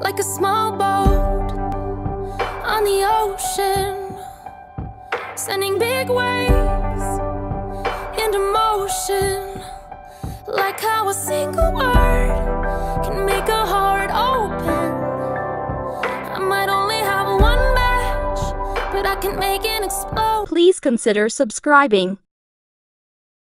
like a small boat on the ocean, sending big waves into motion, like how a single word can make a heart open. I might only have one match, but I can make it explode. Please consider subscribing.